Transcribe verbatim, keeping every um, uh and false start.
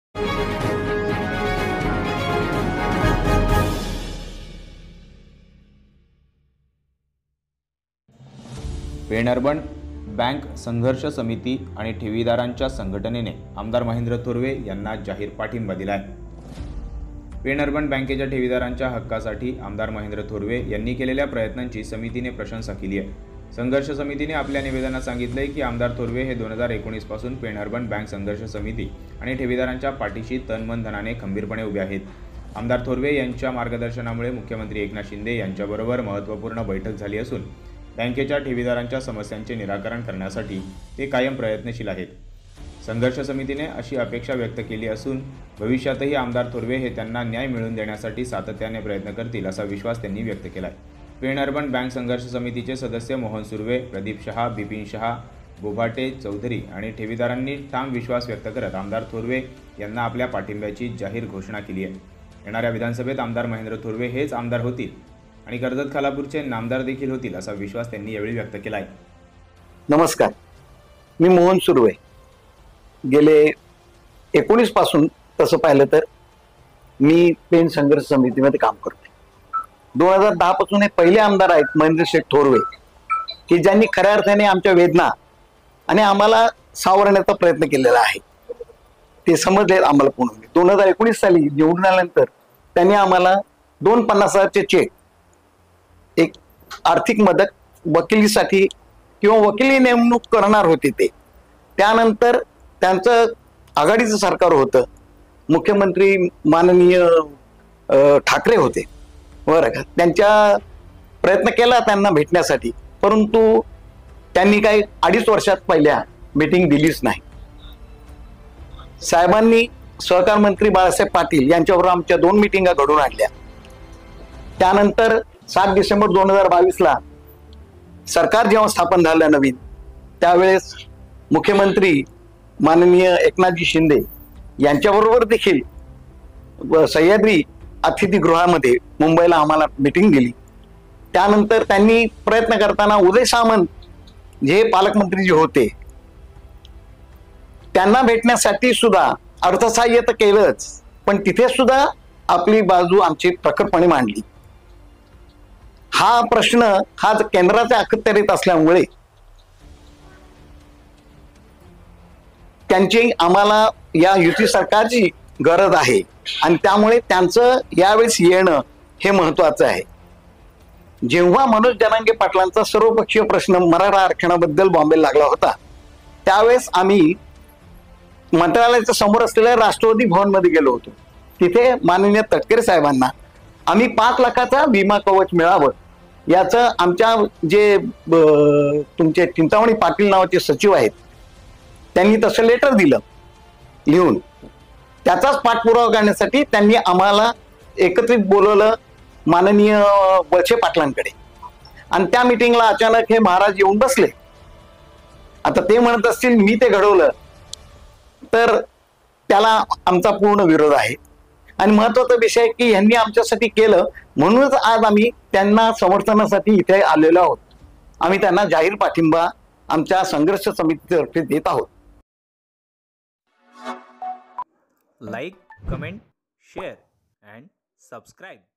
Pen urban bank संघर्ष समिती आणि ठेवीदारांच्या संघटनेने आमदार महेंद्र थोरवे यांना जाहीर पाठिंबा दिला आहे। पेण अर्बन बँकेच्या ठेवीदारांच्या हक्कासाठी आमदार महेंद्र थोरवे यांनी केलेल्या प्रयत्नांची समितीने प्रशंसा केली आहे। संघर्ष समितीने आपल्या निवेदनात सांगितले की आमदार थोरवे हे दोन हजार एकोणीस पासून पेण अर्बन बँक संघर्ष समिती आणि ठेवीदारांच्या पाठीशी तन मन धनाने खंबीरपणे उभे आहेत। आमदार थोरवे यांच्या मार्गदर्शनामुळे मुख्यमंत्री एकनाथ शिंदे यांच्याबरोबर महत्त्वपूर्ण बैठक झाली असून बँकेच्या ठेवीदारांच्या समस्यांचे निराकरण करण्यासाठी ते कायम प्रयत्नशील आहेत। संघर्ष समितीने अशी अपेक्षा व्यक्त केली असून भविष्यातही आमदार थोरवे हे त्यांना न्याय मिळवून देण्यासाठी सातत्याने प्रयत्न करतील असा विश्वास त्यांनी व्यक्त केला आहे। पेण अर्बन बँक संघर्ष समितीचे सदस्य मोहन सुर्वे, प्रदीप शहा, बिपिन शहा, बोभाटे चौधरी आणि ठेवीदारांनी ठाम विश्वास व्यक्त करत आमदार थोरवे यांना आपल्या पाठिंब्याची जाहीर घोषणा केली आहे। येणाऱ्या विधानसभेत आमदार महेंद्र थोरवे हेच आमदार होतील आणि कर्जत खालापूरचे नामदार देखील होतील असा विश्वास त्यांनी यावेळी व्यक्त केला आहे। नमस्कार, मी मोहन सुर्वे। गेले एकोणीस पासून तसं पाहिलं तर मी पेण संघर्ष समितीमध्ये काम करते। दोन हजार दहा पासून हे पहिले आमदार आहेत महेंद्र शेठ थोरवे, की ज्यांनी खऱ्या अर्थाने आमच्या वेदना आणि आम्हाला सावरण्याचा प्रयत्न केलेला आहे। ते समजले आम्हाला पूर्ण। दोन हजार एकोणीस साली निवडून आल्यानंतर त्यांनी आम्हाला दोन पन्नास हजारचे चेक, एक आर्थिक मदत, वकिलीसाठी किंवा वकिली नेमणूक करणार होते ते। त्यानंतर त्यांचं आघाडीचं सरकार होतं, मुख्यमंत्री माननीय ठाकरे होते बरं का। त्यांच्या प्रयत्न केला त्यांना भेटण्यासाठी, परंतु त्यांनी काही अडीच वर्षात पहिल्या मीटिंग दिलीच नाही। साहेबांनी सहकार मंत्री बाळासाहेब पाटील यांच्याबरोबर आमच्या दोन मीटिंगा घडवून आणल्या। त्यानंतर सात डिसेंबर दोन हजार बावीस ला सरकार जेव्हा स्थापन झालं नवीन, त्यावेळेस मुख्यमंत्री माननीय एकनाथजी शिंदे यांच्याबरोबर देखील सह्याद्री अतिथीगृहामध्ये मुंबईला आम्हाला मीटिंग दिली। त्यानंतर त्यांनी प्रयत्न करताना उदय सामंत जे पालकमंत्री जे होते त्यांना भेटण्यासाठी सुद्धा अर्थसहाय्य तर केलंच, पण तिथे सुद्धा आपली बाजू आमची प्रखरपणे मांडली। हा प्रश्न हा केंद्राच्या अखत्यारीत असल्यामुळे त्यांची आम्हाला या युती सरकारची गरज आहे आणि त्यामुळे त्यांचं यावेळेस येणं हे महत्वाचं आहे। जेव्हा मनोज जरांगे पाटलांचा सर्वपक्षीय प्रश्न मराठा आरक्षणाबद्दल बॉम्बेला लागला होता, त्यावेळेस आम्ही मंत्रालयाच्या समोर असलेल्या राष्ट्रवादी भवन मध्ये गेलो होतो। तिथे माननीय तटकरे साहेबांना आम्ही पाच लाखाचा विमा कवच मिळावं याचं आमच्या जे तुमचे चिंतामणी पाटील नावाचे सचिव आहेत त्यांनी तसं लेटर दिलं लिहून। त्याचाच पाठपुरावा करण्यासाठी त्यांनी आम्हाला एकत्रित बोलवलं माननीय वळसे पाटलांकडे, आणि त्या मीटिंगला अचानक हे महाराज येऊन बसले। आता ते म्हणत असतील मी ते घडवलं, तर त्याला आमचा पूर्ण विरोध आहे। आणि महत्वाचा विषय की यांनी आमच्यासाठी केलं म्हणूनच आज आम्ही त्यांना समर्थनासाठी इथे आलेलो आहोत। आम्ही त्यांना जाहीर पाठिंबा आमच्या संघर्ष समितीतर्फे देत आहोत। Like, comment, share and subscribe.